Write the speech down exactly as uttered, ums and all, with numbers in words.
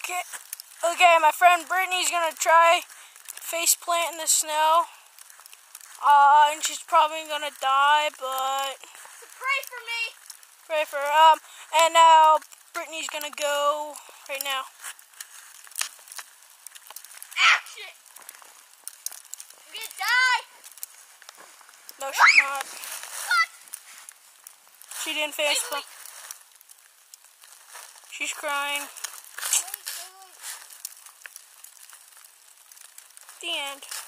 Okay, okay, my friend Brittany's gonna try face plant in the snow. Uh, and she's probably gonna die, but so pray for me. Pray for her. Um, and now Brittany's gonna go right now. Action! I'm gonna die. No, she's not. What? She didn't face plant. She's crying. Wait, wait, wait. The end.